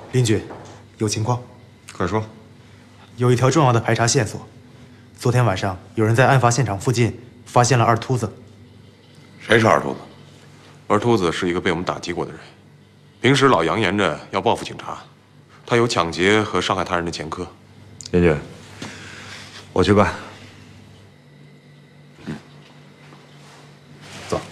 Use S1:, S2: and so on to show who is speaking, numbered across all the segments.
S1: 林局，有情况，
S2: 快说。
S1: 有一条重要的排查线索。昨天晚上，有人在案发现场附近发现了二秃子。
S3: 谁是二秃子？二秃子是一个被我们打击过的人，平时老扬言着要报复警察，他有抢劫和伤害他人的前科。
S2: 林局，我去办。走。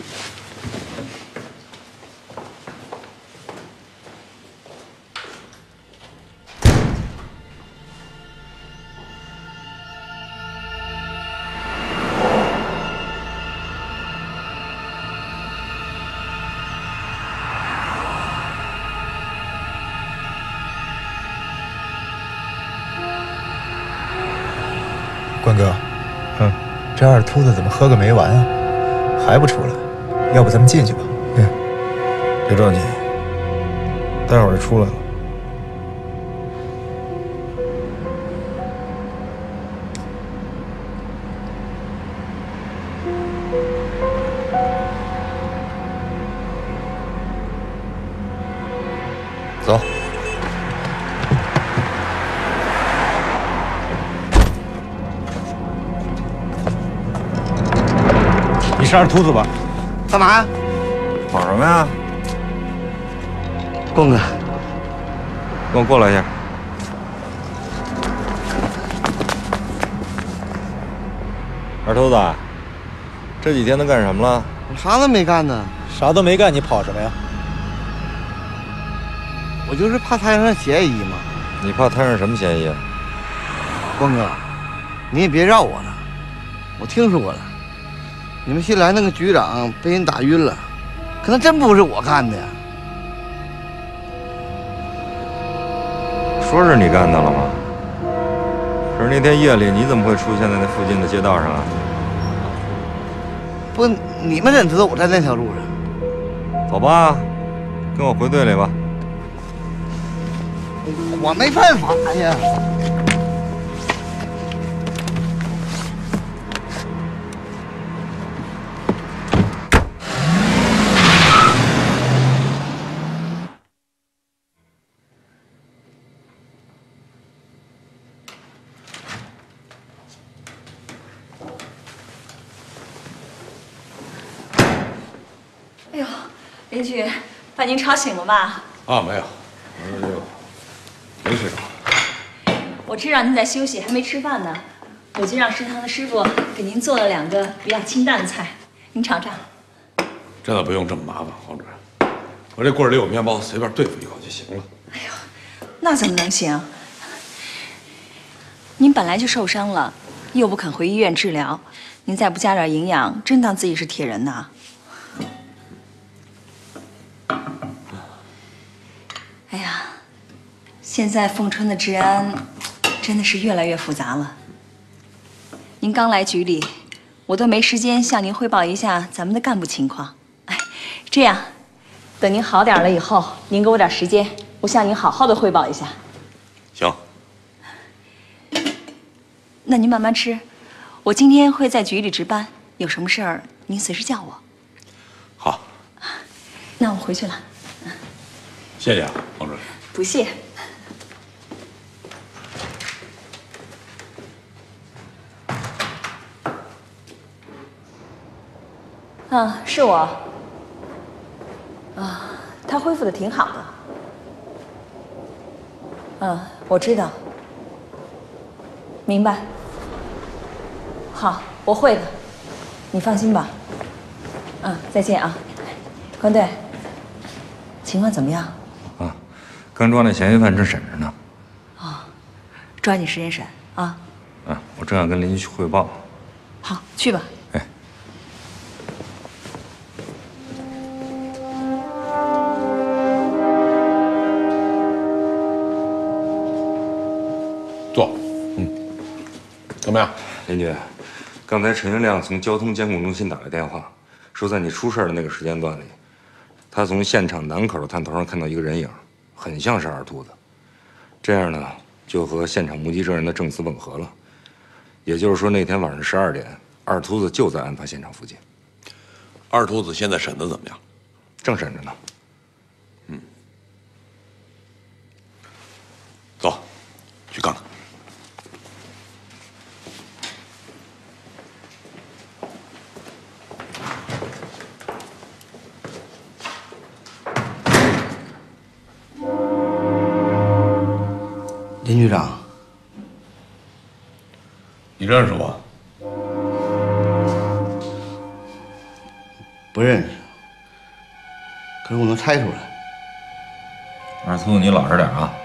S1: 关哥，这二秃子怎么喝个没完啊？还不出来？要不咱们进去吧？
S2: 别着急，待会儿就出来了。走。
S1: 你是二秃子吧？
S4: 干嘛呀？
S2: 跑什么呀？
S4: 光哥，
S2: 跟我过来一下。二秃子，这几天都干什么了？
S4: 我啥都没干呢，
S1: 啥都没干，你跑什么呀？
S4: 我就是怕摊上嫌疑嘛。
S2: 你怕摊上什么嫌疑啊？
S4: 光哥，你也别绕我了，我听说过了，你们新来那个局长被人打晕了，可能真不是我干的呀。
S2: 说是你干的了吗？可是那天夜里你怎么会出现在那附近的街道上啊？
S4: 不，你们怎知道我在那条路上？
S2: 走吧，跟我回队里吧。
S4: 我没犯法呀。
S5: 哎呦，邻居，把您吵醒了吧？
S3: 啊，没有，没睡着。
S5: 我知道您在休息，还没吃饭呢，我就让食堂的师傅给您做了2个比较清淡的菜，您尝尝。
S3: 真的不用这么麻烦，黄主任，我这柜里有面包，随便对付一口就行了。
S5: 哎呦，那怎么能行？您本来就受伤了，又不肯回医院治疗，您再不加点营养，真当自己是铁人呐？哎呀，现在凤春的治安真的是越来越复杂了。您刚来局里，我都没时间向您汇报一下咱们的干部情况。哎，这样，等您好点了以后，您给我点时间，我向您好好的汇报一下。
S3: 行。
S5: 那您慢慢吃，我今天会在局里值班，有什么事儿您随时叫我。
S3: 好。
S5: 那我回去了。
S3: 谢谢啊，黄主任。
S5: 不谢。是我。他恢复的挺好的。我知道。明白。好，我会的，你放心吧。再见啊，关队。情况怎么样？
S2: 刚抓那嫌疑犯正审着呢。
S5: 抓紧时间审啊。
S2: 我正要跟邻居去汇报。
S5: 好，去吧。
S3: 坐。怎么样？
S2: 邻居，刚才陈云亮从交通监控中心打来电话，说在你出事的那个时间段里，他从现场南口的探头上看到一个人影，很像是二秃子。这样呢，就和现场目击证人的证词吻合了。也就是说，那天晚上12点，二秃子就在案发现场附近。
S3: 二秃子现在审的怎么样？
S2: 正审着呢。
S3: 走，去看看。
S4: 林局长，
S3: 你认识我？
S4: 不认识，可是我能猜出来。
S2: 二秃，你老实点啊！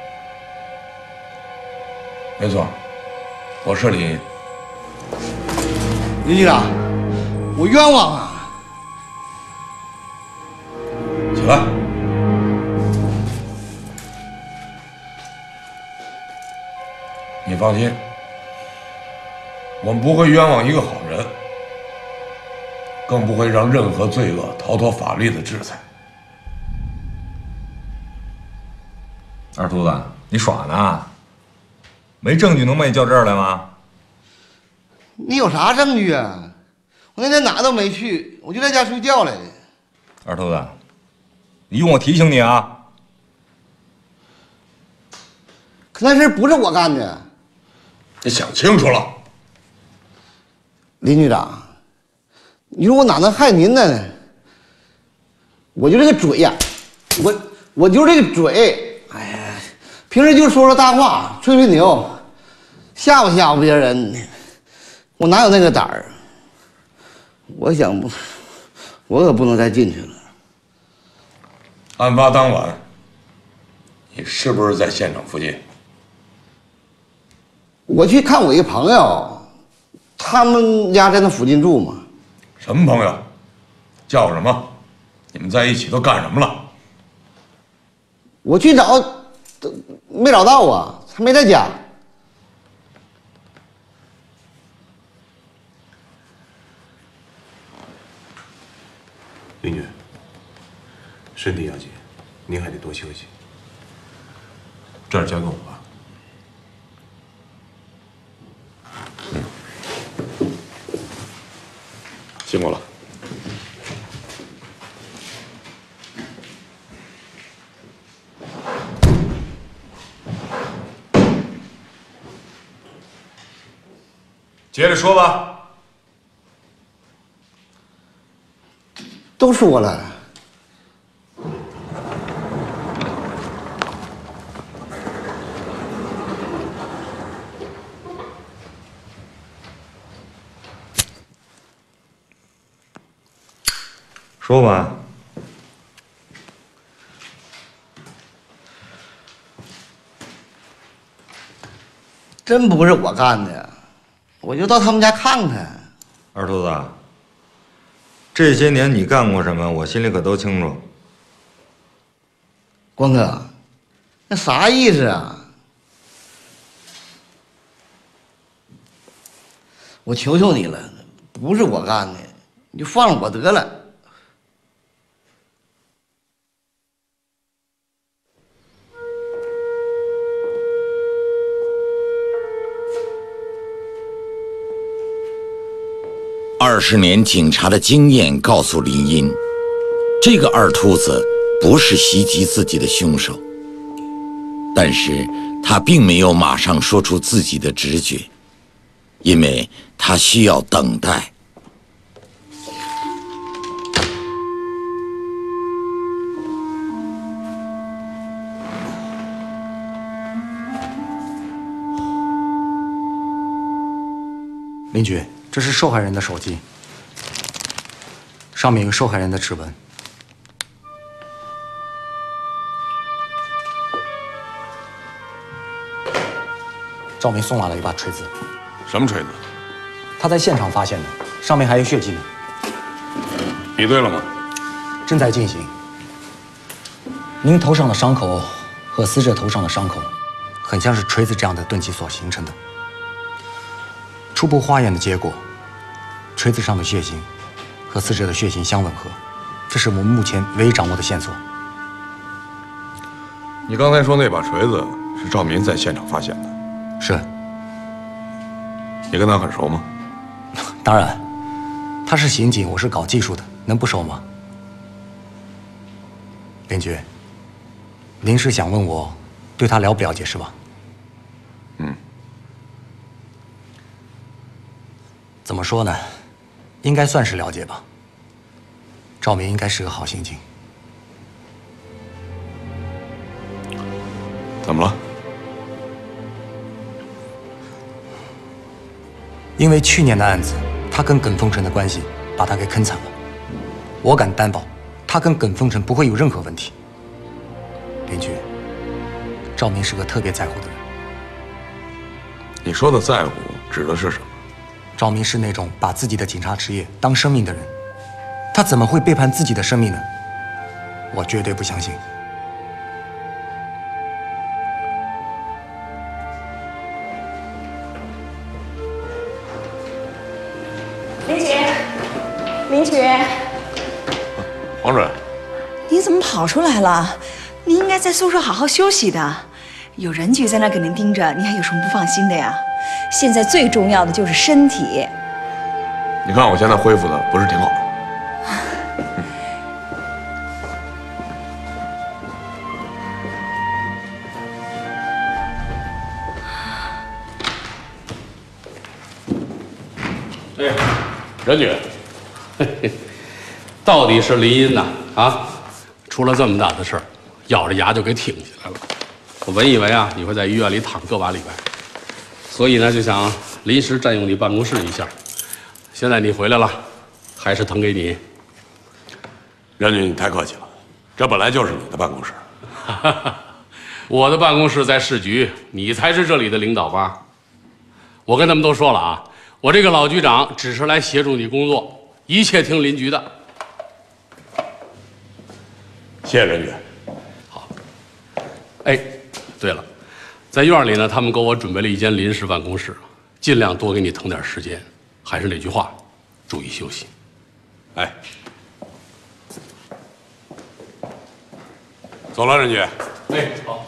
S3: 没错，我是你。
S4: 林局长，我冤枉啊！
S3: 起来。你放心，我们不会冤枉一个好人，更不会让任何罪恶逃脱法律的制裁。
S2: 二秃子，你耍呢？没证据能把你叫这儿来吗？
S4: 你有啥证据啊？我那天哪都没去，我就在家睡觉来的。
S2: 二秃子，你用我提醒你啊！
S4: 可那事不是我干的。
S3: 你想清楚了。
S4: 林局长，你说我哪能害您呢？我就这个嘴呀，我就这个嘴，哎呀，平时就说说大话，吹吹牛，吓唬吓唬别人，我哪有那个胆儿？我想不，我可不能再进去了。
S3: 案发当晚，你是不是在现场附近？
S4: 我去看我一个朋友，他们家在那附近住嘛。
S3: 什么朋友？叫什么？你们在一起都干什么了？
S4: 我去找，都没找到啊，他没在家。
S3: 林女，身体要紧，您还得多休息。这儿交给我吧。辛苦了。接着说吧。
S4: 都说了，
S2: 说吧。
S4: 真不是我干的，我就到他们家看看。
S2: 二秃子，这些年你干过什么，我心里可都清楚。
S4: 光哥，那啥意思啊？我求求你了，不是我干的，你就放了我得了。
S6: 20年警察的经验告诉林荫，这个二秃子不是袭击自己的凶手，但是他并没有马上说出自己的直觉，因为他需要等待。
S7: 林局，这是受害人的手机，上面有受害人的指纹。赵明送来了一把锤子，
S3: 什么锤子？
S7: 他在现场发现的，上面还有血迹呢。
S3: 比对了吗？
S7: 正在进行。您头上的伤口和死者头上的伤口，很像是锤子这样的钝器所形成的。初步化验的结果，锤子上的血型和死者的血型相吻合，这是我们目前唯一掌握的线索。
S3: 你刚才说那把锤子是赵民在现场发现的，
S7: 是。
S3: 你跟他很熟吗？
S7: 当然，他是刑警，我是搞技术的，能不熟吗？林局，您是想问我对他了不了解是吧？ 怎么说呢？应该算是了解吧。赵明应该是个好心情。
S3: 怎么了？
S7: 因为去年的案子，他跟耿凤成的关系把他给坑惨了。我敢担保，他跟耿凤成不会有任何问题。邻居，赵明是个特别在乎的人。
S3: 你说的在乎指的是什么？
S7: 赵明是那种把自己的警察职业当生命的人，他怎么会背叛自己的生命呢？我绝对不相信。
S5: 林局，林局，
S3: 黄主任，
S5: 您怎么跑出来了？您应该在宿舍好好休息的，有人局在那给您盯着，您还有什么不放心的呀？现在最重要的就是身体。
S3: 你看我现在恢复的不是挺好吗？
S8: 哎，任局，到底是林荫呐啊，出了这么大的事儿，咬着牙就给挺起来了。我本以为啊，你会在医院里躺个把礼拜，所以呢，就想临时占用你办公室一下。现在你回来了，还是腾给你。
S3: 任局，你太客气了，这本来就是你的办公室。
S8: 我的办公室在市局，你才是这里的领导吧？我跟他们都说了啊，我这个老局长只是来协助你工作，一切听邻局的。
S3: 谢谢任局。
S8: 好。哎，对了，在院里呢，他们给我准备了一间临时办公室，尽量多给你腾点时间。还是那句话，注意休息。
S3: 哎，走了，任局。
S8: 哎，好。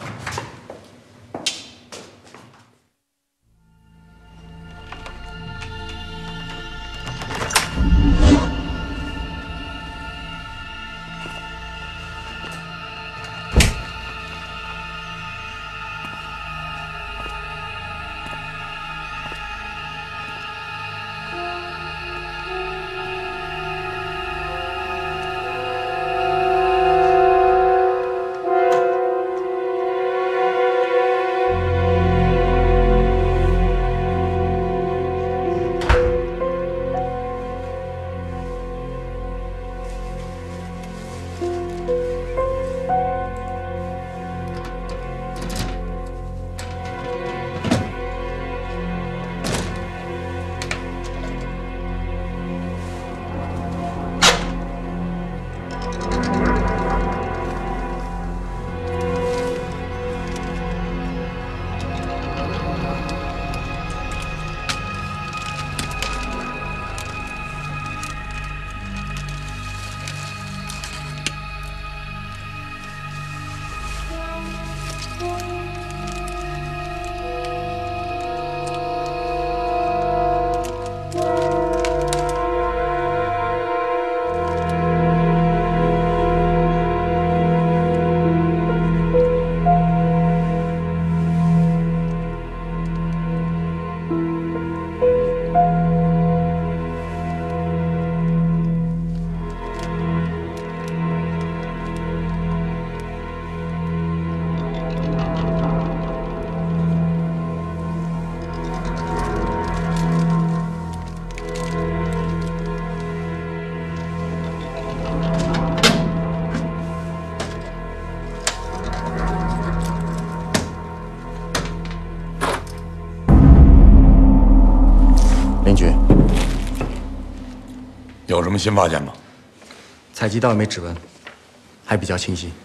S3: 有什么新发现吗？
S7: 采集到一枚指纹，还比较清晰。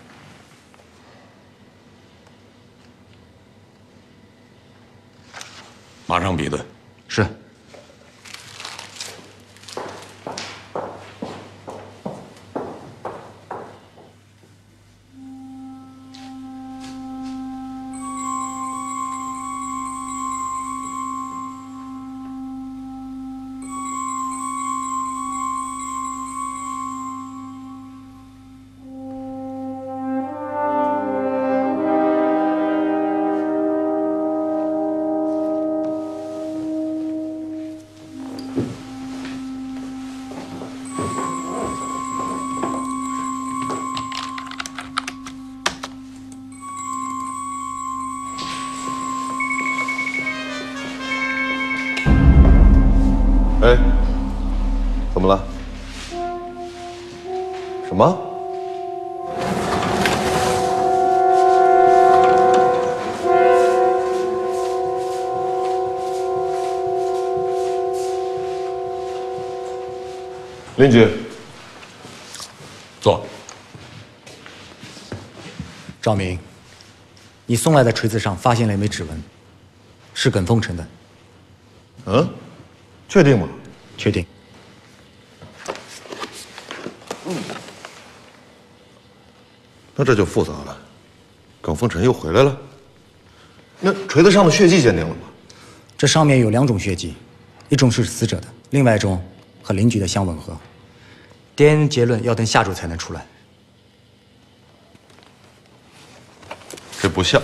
S3: 马上比对。
S7: 是。
S9: 哎，怎么了？什么？邻居，
S3: 坐。
S7: 赵明，你送来的锤子上发现了一枚指纹，是耿凤成的。
S9: 嗯，确定吗？
S7: 确定。
S9: 那这就复杂了。耿凤臣又回来了。那锤子上的血迹鉴定了吗？
S7: 这上面有2种血迹，一种是死者的，另外一种和邻居的相吻合。DNA 结论要等下周才能出来。
S9: 这不像。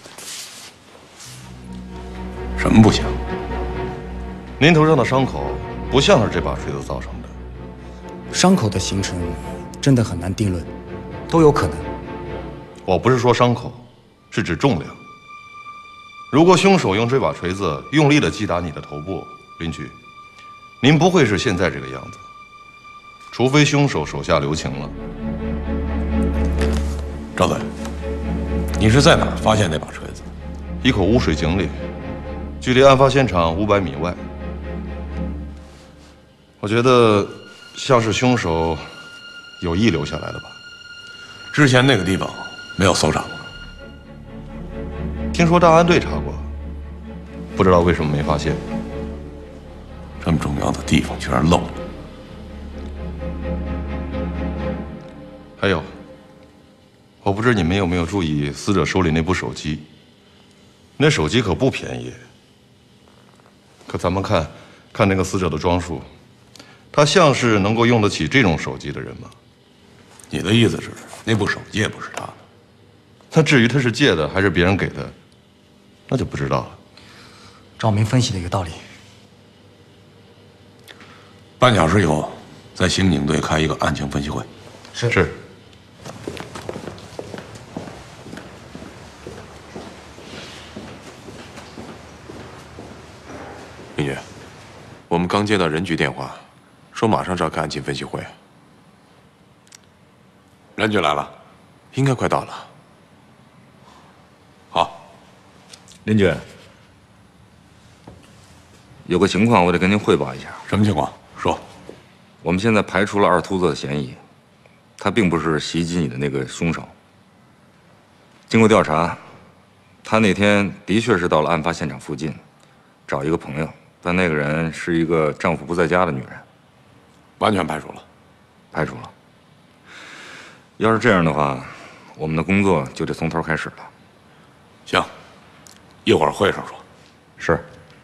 S3: 什么不像？
S9: 您头上的伤口不像是这把锤子造成的。
S7: 伤口的形成真的很难定论，都有可能。
S9: 我不是说伤口，是指重量。如果凶手用这把锤子用力地击打你的头部，邻居，您不会是现在这个样子。除非凶手手下留情了。
S3: 赵队，你是在哪儿发现那把锤子？
S9: 一口污水井里，距离案发现场500米外。我觉得像是凶手有意留下来的吧。
S3: 之前那个地方没有搜查过。
S9: 听说档案队查过，不知道为什么没发现。
S3: 这么重要的地方居然漏了。
S9: 还有，我不知你们有没有注意死者手里那部手机？那手机可不便宜。可咱们看那个死者的装束，他像是能够用得起这种手机的人吗？
S3: 你的意思是，那部手机也不是他的？
S9: 那至于他是借的还是别人给的，那就不知道了。
S7: 赵明分析的有道理。
S3: 半小时以后，在刑警队开一个案情分析会。
S9: 是。
S10: 明月，我们刚接到人局电话，说马上召开案情分析会。
S3: 人局来了，
S10: 应该快到了。
S3: 好，
S2: 林局，有个情况我得跟您汇报一下。
S3: 什么情况？说。
S2: 我们现在排除了二秃子的嫌疑，他并不是袭击你的那个凶手。经过调查，他那天的确是到了案发现场附近，找一个朋友，但那个人是一个丈夫不在家的女人。
S3: 完全排除了。
S2: 排除了。要是这样的话，我们的工作就得从头开始了。
S3: 行，一会儿会上说。
S2: 是。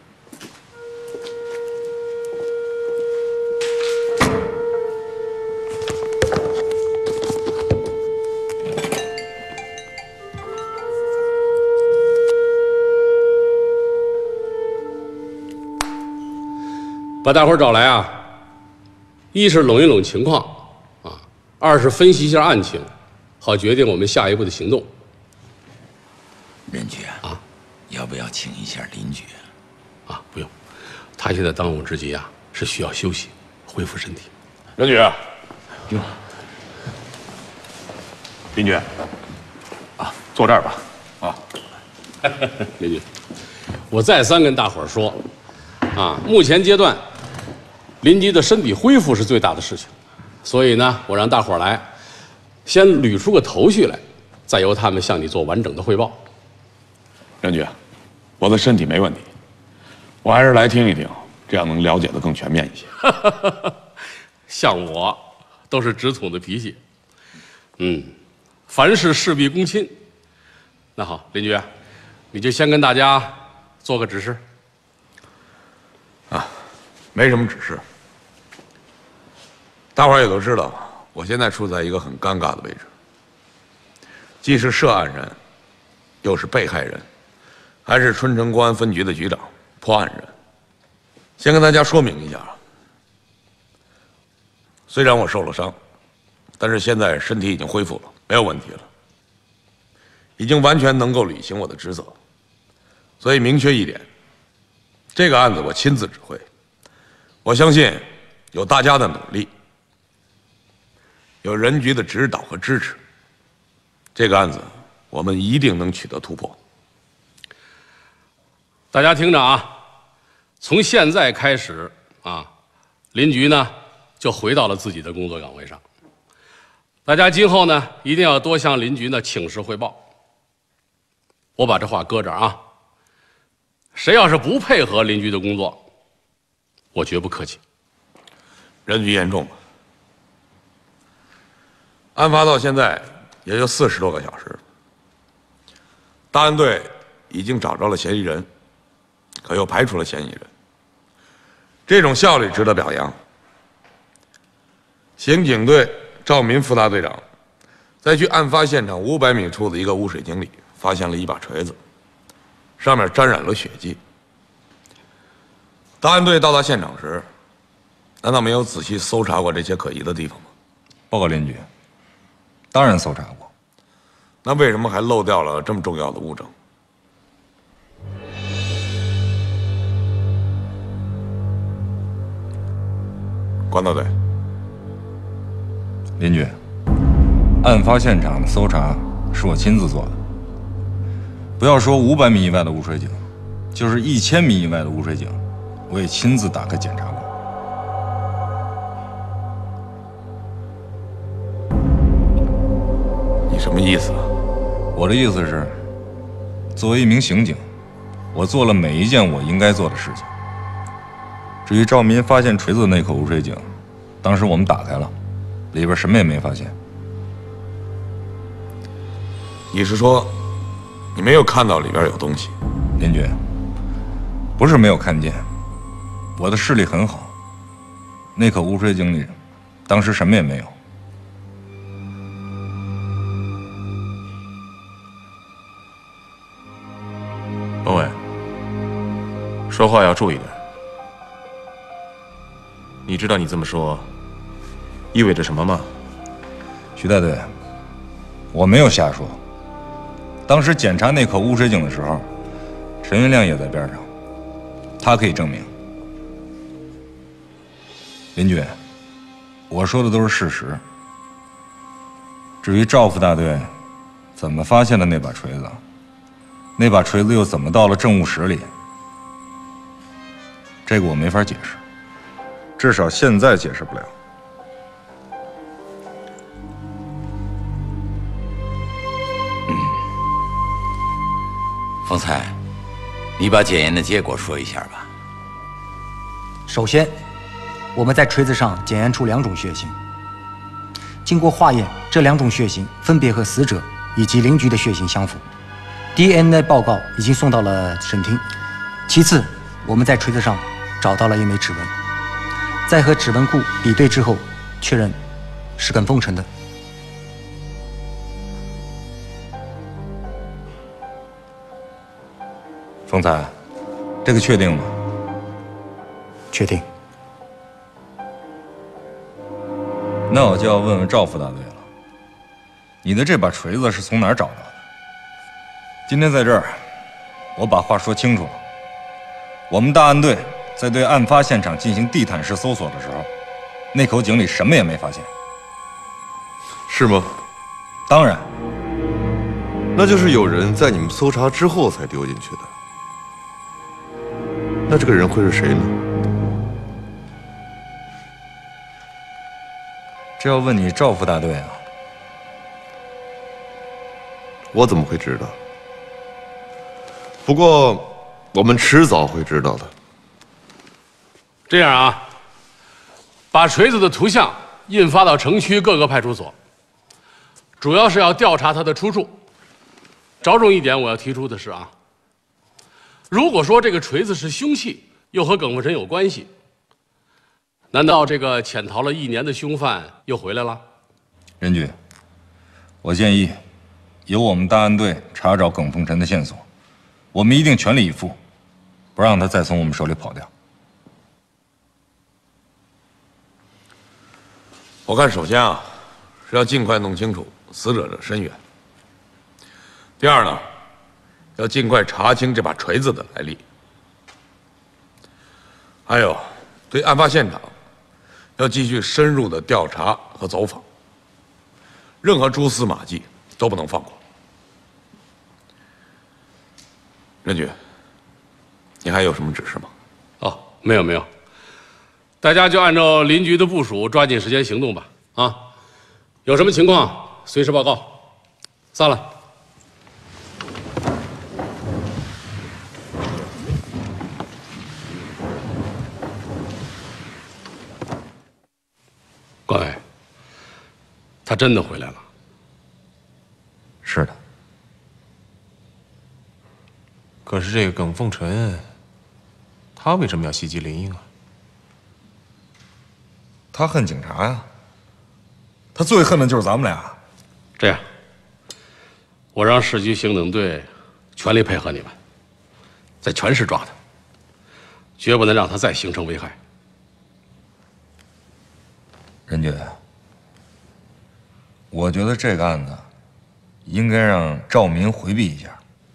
S8: 把大伙儿找来啊，一是拢一拢情况啊，二是分析一下案情，好决定我们下一步的行动。
S6: 任局啊，要不要请一下邻居
S8: 啊？不用，他现在当务之急啊是需要休息，恢复身体。
S3: 任局，哟，邻居，啊，坐这儿吧。啊，
S8: 邻居，我再三跟大伙儿说，啊，目前阶段，邻居的身体恢复是最大的事情，所以呢，我让大伙儿来，先捋出个头绪来，再由他们向你做完整的汇报。
S3: 任局，我的身体没问题，我还是来听一听，这样能了解的更全面一些。
S8: 像我，都是直统的脾气，凡事事必躬亲。那好，邻居，你就先跟大家做个指示。
S3: 啊，没什么指示。大伙儿也都知道，我现在处在一个很尴尬的位置，既是涉案人，又是被害人，还是春城公安分局的局长、破案人。先跟大家说明一下，虽然我受了伤，但是现在身体已经恢复了，没有问题了，已经完全能够履行我的职责。所以明确一点，这个案子我亲自指挥。我我相信，有大家的努力，有人局的指导和支持，这个案子我们一定能取得突破。
S8: 大家听着啊，从现在开始啊，林局呢就回到了自己的工作岗位上。大家今后呢一定要多向林局呢请示汇报。我把这话搁这儿啊，谁要是不配合林局的工作，我绝不客气。
S3: 人局严重吧？案发到现在也就40多个小时，大案队已经找着了嫌疑人，可又排除了嫌疑人，这种效率值得表扬。刑警队赵民副大队长在距案发现场500米处的一个污水井里发现了一把锤子，上面沾染了血迹。大案队到达现场时，难道没有仔细搜查过这些可疑的地方吗？
S2: 报告林局，当然搜查过。
S3: 那为什么还漏掉了这么重要的物证？关大队，
S2: 林局，案发现场的搜查是我亲自做的。不要说500米以外的污水井，就是1000米以外的污水井，我也亲自打开检查过。
S3: 你什么意思啊？
S2: 我的意思是，作为一名刑警，我做了每一件我应该做的事情。至于赵民发现锤子的那口污水井，当时我们打开了，里边什么也没发现。
S3: 你是说，你没有看到里边有东西？
S2: 林局，不是没有看见，我的视力很好。那口污水井里，当时什么也没有。
S10: 文伟，说话要注意点。你知道你这么说意味着什么吗？
S2: 徐大队，我没有瞎说。当时检查那口污水井的时候，陈云亮也在边上，他可以证明。林局，我说的都是事实。至于赵副大队怎么发现的那把锤子，那把锤子又怎么到了证物室里，这个我没法解释，至少现在解释不了。
S6: 方才，你把检验的结果说一下吧。
S7: 首先，我们在锤子上检验出2种血型，经过化验，这2种血型分别和死者以及邻居的血型相符。DNA 报告已经送到了审厅。其次，我们在锤子上找到了一枚指纹，在和指纹库比对之后，确认是跟风尘的。
S2: 风采，这个确定吗？
S7: 确定。
S2: 那我就要问问赵副大队了，你的这把锤子是从哪儿找到的？今天在这儿，我把话说清楚了。我们大案队在对案发现场进行地毯式搜索的时候，那口井里什么也没发现。
S9: 是吗？
S2: 当然。
S9: 那就是有人在你们搜查之后才丢进去的。那这个人会是谁呢？
S2: 这要问你赵副大队啊。
S9: 我怎么会知道？不过我们迟早会知道的。
S8: 这样啊，把锤子的图像印发到城区各个派出所，主要是要调查它的出处。着重一点，我要提出的是啊，如果说这个锤子是凶器，又和耿凤臣有关系，难道这个潜逃了1年的凶犯又回来了？
S2: 任局，我建议由我们大案队查找耿凤臣的线索，我们一定全力以赴，不让他再从我们手里跑掉。
S3: 我看首先啊，是要尽快弄清楚死者的身源。第二呢，要尽快查清这把锤子的来历。还有， 对案发现场要继续深入的调查和走访，任何蛛丝马迹都不能放过。任局，你还有什么指示吗？
S8: 哦，没有，大家就按照林局的部署，抓紧时间行动吧。啊，有什么情况随时报告。散了。关伟，他真的回来了。
S2: 是的。
S10: 可是这个耿凤臣，他为什么要袭击林英啊？
S2: 他恨警察呀，他最恨的就是咱们俩。
S8: 这样，我让市局刑警队全力配合你们，在全市抓他，绝不能让他再形成危害。
S2: 任局，我觉得这个案子应该让赵民回避一下。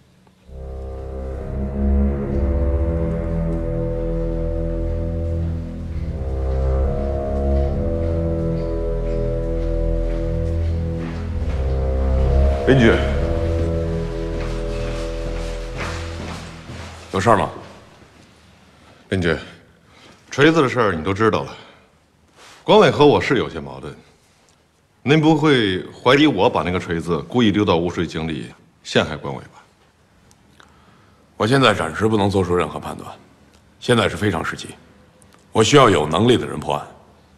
S9: 林局，
S3: 有事吗？
S9: 林局，锤子的事儿你都知道了。关伟和我是有些矛盾，您不会怀疑我把那个锤子故意丢到污水井里陷害关伟吧？
S3: 我现在暂时不能做出任何判断，现在是非常时期，我需要有能力的人破案。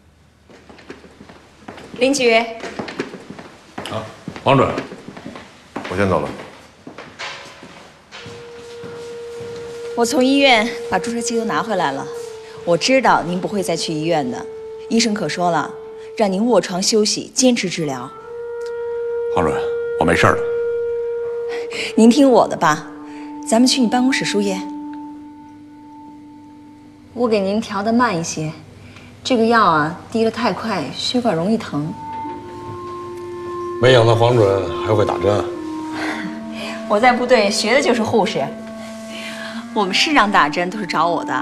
S5: 林局，
S3: 啊，黄主任。
S9: 我先走了。
S5: 我从医院把注射器都拿回来了。我知道您不会再去医院的，医生可说了，让您卧床休息，坚持治疗。
S3: 黄主任，我没事了。
S5: 您听我的吧，咱们去你办公室输液。我给您调的慢一些，这个药啊滴得太快，血管容易疼。
S3: 没想到黄主任还会打针。
S5: 我在部队学的就是护士，我们市长打针都是找我的。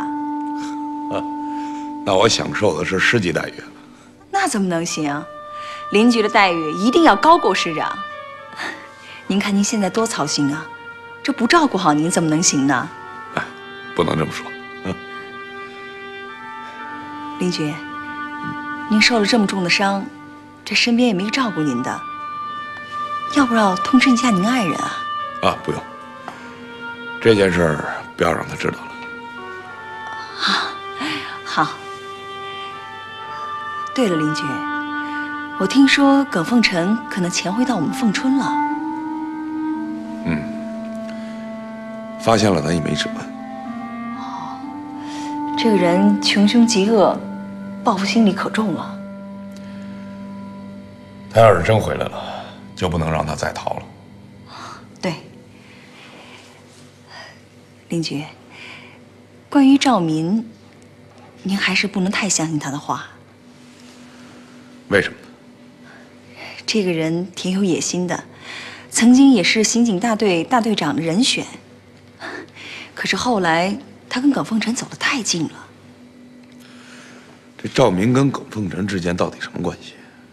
S3: 那我享受的是师级待遇了。
S5: 那怎么能行？林局的待遇一定要高过市长。您看您现在多操心啊，这不照顾好您怎么能行呢？
S3: 哎，不能这么说。
S5: 林局，您受了这么重的伤，这身边也没照顾您的，要不要通知一下您爱人啊？
S3: 啊，不用，这件事儿不要让他知道了。
S5: 啊，好。对了，林局，我听说耿凤臣可能潜回到我们凤春了。
S3: 发现了，咱也没辙。
S5: 这个人穷凶极恶，报复心理可重了。
S3: 他要是真回来了，就不能让他再逃了。
S5: 对，林局，关于赵民，您还是不能太相信他的话。
S3: 为什么呢？
S5: 这个人挺有野心的，曾经也是刑警大队大队长的人选，可是后来他跟耿凤臣走得太近了。
S3: 这赵民跟耿凤臣之间到底什么关系？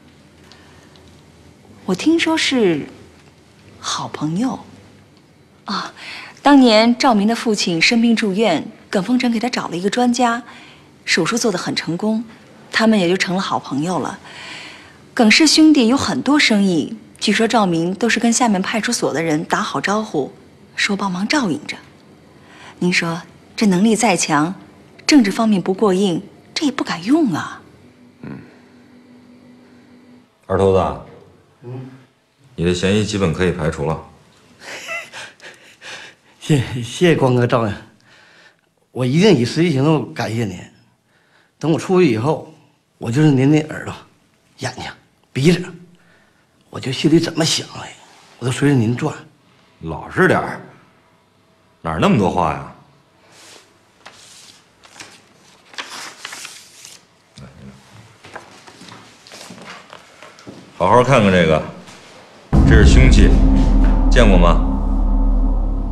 S5: 我听说是好朋友。啊，当年赵民的父亲生病住院，耿凤臣给他找了一个专家，手术做得很成功，他们也就成了好朋友了。耿氏兄弟有很多生意，据说赵民都是跟下面派出所的人打好招呼，说帮忙照应着。您说这能力再强，政治方面不过硬，这也不敢用啊。
S2: 二头子，你的嫌疑基本可以排除了。
S4: 谢谢光哥照应，我一定以实际行动感谢您。等我出去以后，我就是您的耳朵、眼睛、鼻子，我就心里怎么想哎，我都随着您转。
S2: 老实点儿，哪那么多话呀？好好看看这个，这是凶器，见过吗？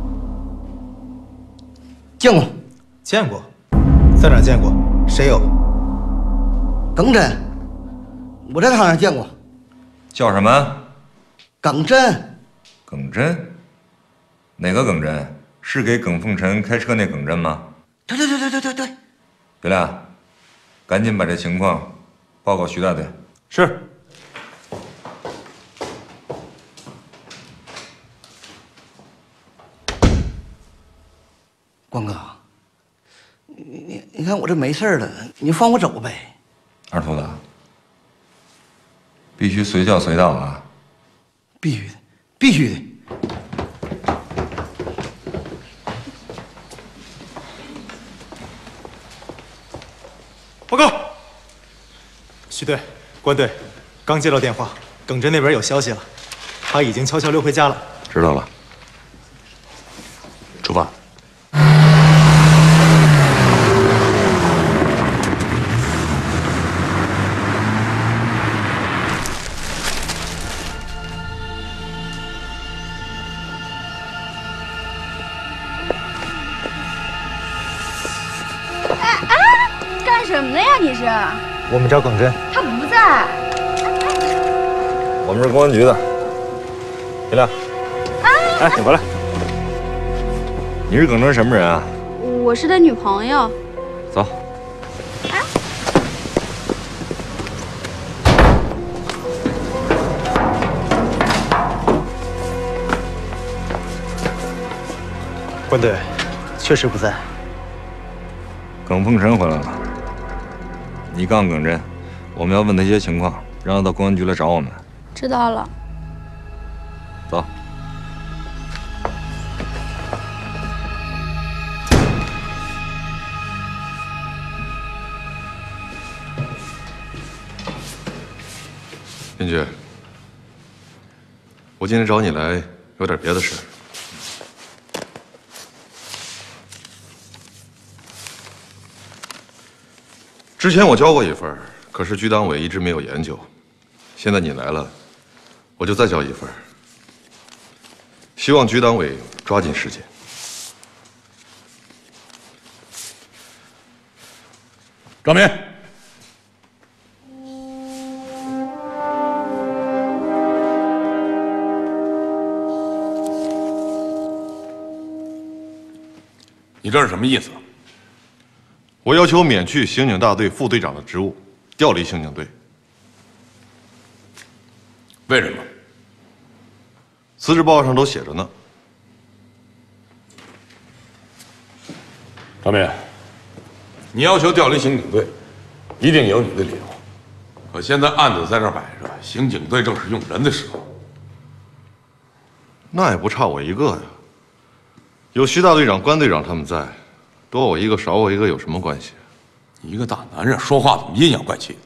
S1: 见过，在哪儿见过？谁有？
S4: 耿真，我在他那儿见过。
S2: 叫什么？
S4: 耿真。
S2: 耿真？哪个耿真？是给耿凤臣开车那耿真吗？
S4: 对。
S2: 刘亮，赶紧把这情况报告徐大队。
S11: 是。
S4: 光哥，你看我这没事了，你放我走呗。
S2: 二秃子，必须随叫随到啊！
S4: 必须的，必须的。
S1: 报告，徐队、关队，刚接到电话，耿真那边有消息了，他已经悄悄溜回家了。
S2: 知道了，
S11: 出发。
S12: 干什么呢呀？你是？
S1: 我们找耿真，
S12: 他不在。
S2: 我们是公安局的。刘亮，哎，你回来。你是耿真什么人啊？
S12: 我是他女朋友。
S2: 走。
S1: 关队，确实不在。
S2: 耿凤臣回来了，你告诉耿真，我们要问他一些情况，让他到公安局来找我们。
S12: 知道了。
S2: 走。
S9: 林局，我今天找你来有点别的事。之前我交过一份，可是局党委一直没有研究。现在你来了，我就再交一份，希望局党委抓紧时间。
S3: 赵明，你这是什么意思？
S9: 我要求免去刑警大队副队长的职务，调离刑警队。
S3: 为什么？
S9: 辞职报上都写着呢。
S3: 赵明，你要求调离刑警队，一定有你的理由。可现在案子在这摆着，刑警队正是用人的时候。
S9: 那也不差我一个呀。有徐大队长、关队长他们在，多我一个少我一个有什么关系？
S3: 你一个大男人说话怎么阴阳怪气的？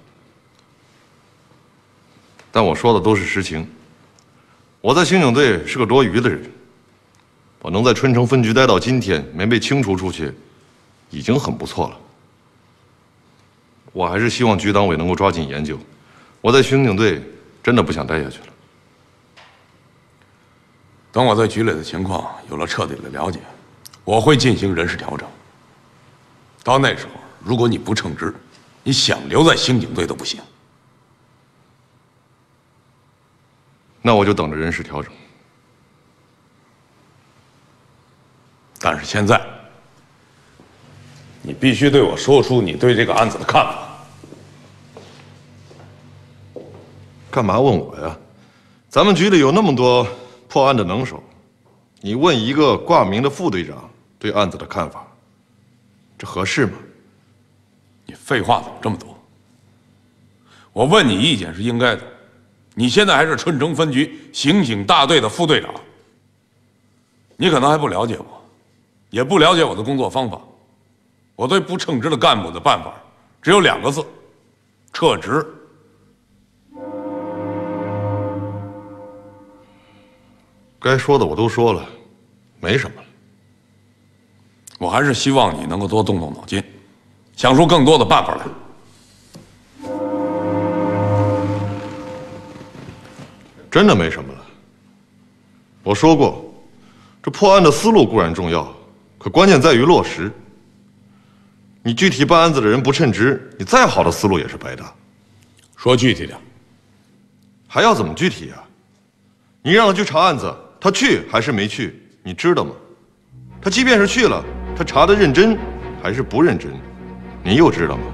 S9: 但我说的都是实情。我在刑警队是个多余的人，我能在春城分局待到今天，没被清除出去，已经很不错了。我还是希望局党委能够抓紧研究。我在刑警队真的不想待下去了。
S3: 等我对局里的情况有了彻底的了解，我会进行人事调整。到那时候，如果你不称职，你想留在刑警队都不行。
S9: 那我就等着人事调整。
S3: 但是现在，你必须对我说出你对这个案子的看法。
S9: 干嘛问我呀？咱们局里有那么多破案的能手，你问一个挂名的副队长对案子的看法，这合适吗？
S3: 你废话怎么这么多？我问你意见是应该的。你现在还是春城分局刑警大队的副队长，你可能还不了解我，也不了解我的工作方法。我对不称职的干部的办法只有2个字：撤职。
S9: 该说的我都说了，没什么了。
S3: 我还是希望你能够多动动脑筋，想出更多的办法来。
S9: 真的没什么了。我说过，这破案的思路固然重要，可关键在于落实。 你具体办案子的人不称职，你再好的思路也是白搭。
S3: 说具体点，
S9: 还要怎么具体啊？你让他去查案子，他去还是没去，你知道吗？他即便是去了，他查的认真还是不认真，你又知道吗？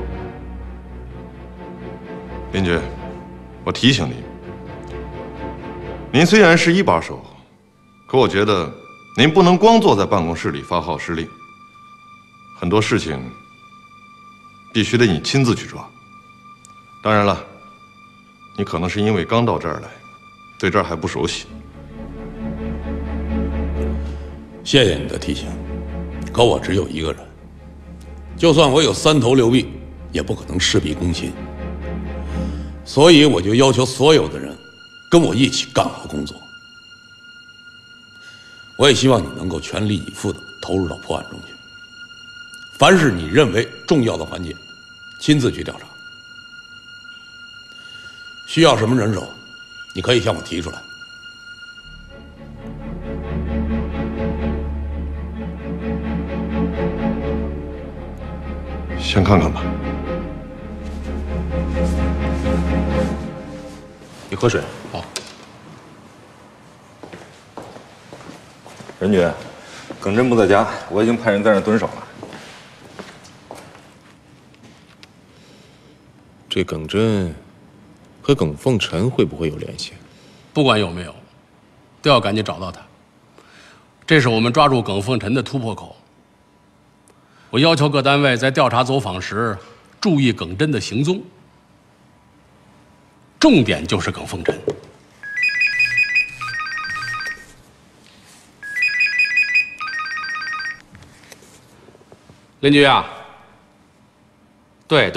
S9: 林局，我提醒您，您虽然是一把手，可我觉得您不能光坐在办公室里发号施令，很多事情必须得你亲自去抓。当然了，你可能是因为刚到这儿来，对这儿还不熟悉。
S3: 谢谢你的提醒，可我只有一个人，就算我有3头6臂，也不可能事必躬亲。所以我就要求所有的人跟我一起干好工作。我也希望你能够全力以赴地投入到破案中去，凡是你认为重要的环节，亲自去调查。需要什么人手，你可以向我提出来。
S9: 先看看吧。
S10: 你喝水。
S8: 好。
S2: 任局，耿真不在家，我已经派人在那蹲守了。
S10: 这耿真和耿凤臣会不会有联系？
S8: 不管有没有，都要赶紧找到他。这是我们抓住耿凤臣的突破口。我要求各单位在调查走访时注意耿真的行踪，重点就是耿凤臣。林局啊，对。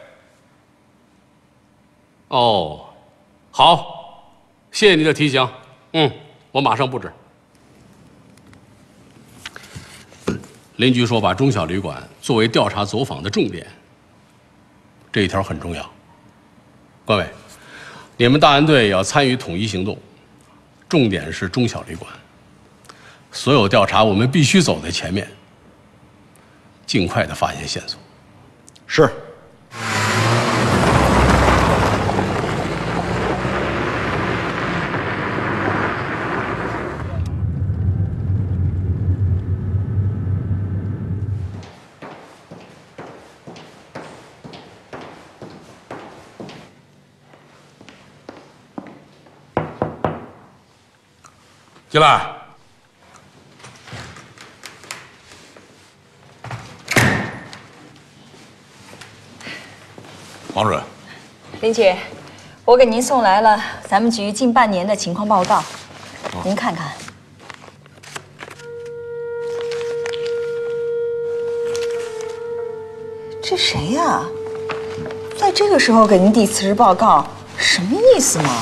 S8: 哦，好，谢谢你的提醒。我马上布置。邻居说把中小旅馆作为调查走访的重点，这一条很重要。关伟，你们大案队也要参与统一行动，重点是中小旅馆。所有调查我们必须走在前面，尽快的发现线索。
S1: 是。
S3: 进来。王主任，
S5: 林局，我给您送来了咱们局近半年的情况报告，您看看。这谁呀？在这个时候给您递辞职报告，什么意思嘛？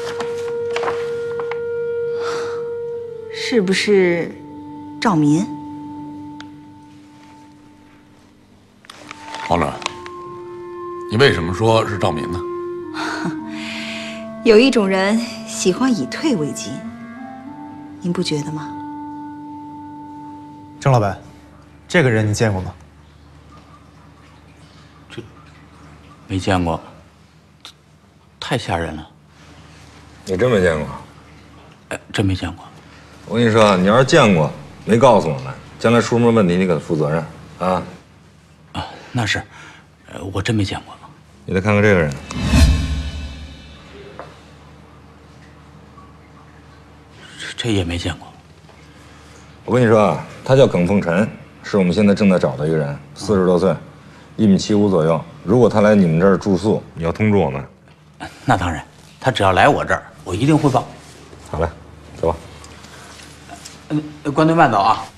S5: 是不是赵民？
S3: 王主任，你为什么说是赵民呢？
S5: 有一种人喜欢以退为进，您不觉得吗？
S1: 郑老板，这个人你见过吗？
S11: 没见过，太吓人了。
S2: 你真没见过？
S11: 真没见过。
S2: 我跟你说，你要是见过，没告诉我们，将来出什么问题你给他负责任啊！
S11: 那是，我真没见过。
S2: 你再看看这个人，
S11: 这也没见过。
S2: 我跟你说啊，他叫耿凤臣，是我们现在正在找的一个人，40多岁，1.75米左右。如果他来你们这儿住宿，你要通知我们。
S11: 那当然，他只要来我这儿，我一定汇报。
S2: 好嘞，走吧。
S11: 关队慢走啊。